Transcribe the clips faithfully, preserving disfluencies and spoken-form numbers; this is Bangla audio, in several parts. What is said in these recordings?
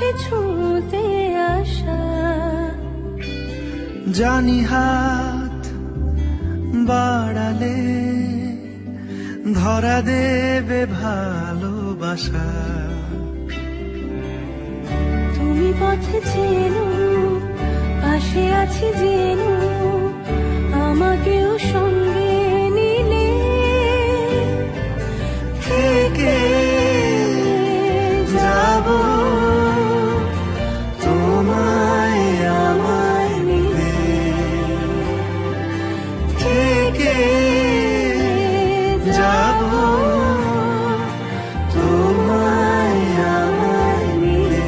ছুঁতে আসা। জানি হাত বাড়ালে ধরা দেবে ভালোবাসা। তুমি পথে চেনো, পাশে আছি জেনো, আমাকেও সঙ্গে নিলে থেকে যাব তোমায় আমায় মিলে। থেকে যাব তোমায় আমায় মিলে।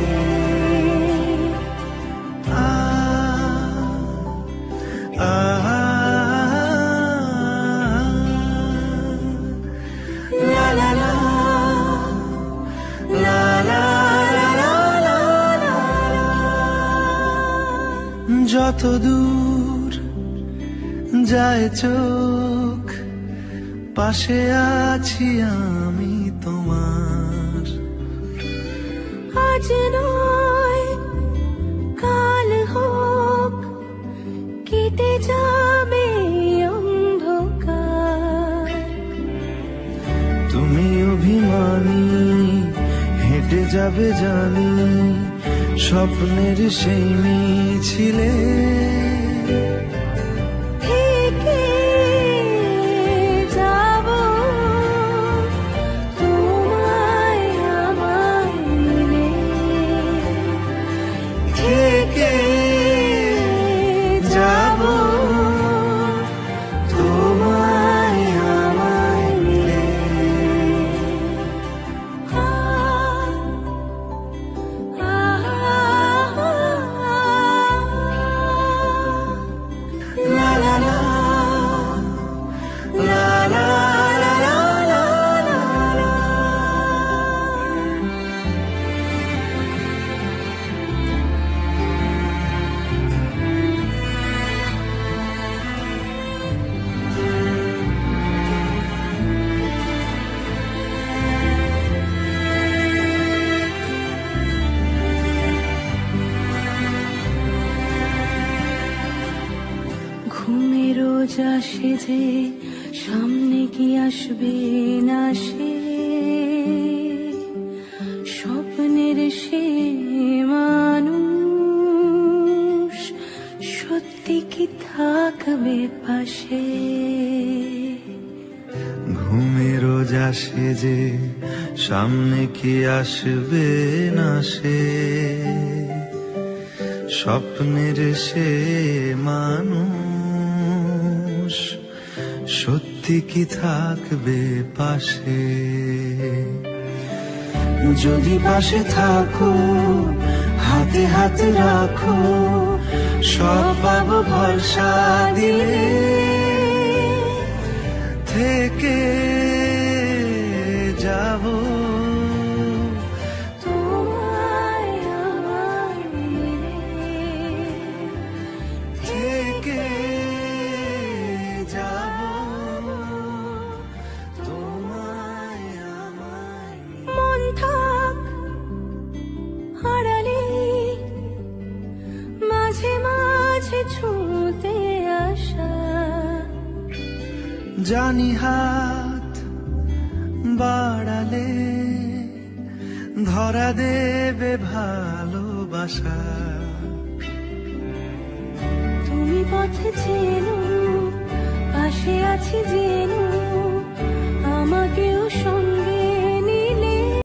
আ আ লা লা লা লা লা লা লা লা। যত দূর যায় চোখ পাশে আছি আমি তোমার। আজ নয় কাল হোক কেটে যাবে অন্ধকার। তুমি অভিমানী হেঁটে যাবে জানি স্বপ্নের সেই মিছিলে। থেকে যাব তোমায় আমায় মিলে। থেকে যাব তোমায় আমায় মিলে। আ আ লা লা লা লা লা লা লা লা লা। ঘুমে রোজ আসে যে সামনে কি আসবে না সে, স্বপ্নের সে মানুষ সত্যি কি থাকবে পাশে। ঘুমে রোজ আসে যে সামনে কি আসবে না সে, স্বপ্নের সে মানুষ সত্যি কি থাকবে পাশে। যদি পাশে থাকো হাতে হাত রাখো সব পাবো ভরসা দিলে। থেকে যাব তোমায় আমায় মিলে। থেকে যাব তোমায় আমায় মিলে। মন থাক হারালে মাঝে মাঝে ছুঁতে আসা। জানি হাত বাড়ালে ধরা দেবে ভালোবাসা। তুমি পথে চেনো, পাশে আছি জেনো, আমাকেও সঙ্গে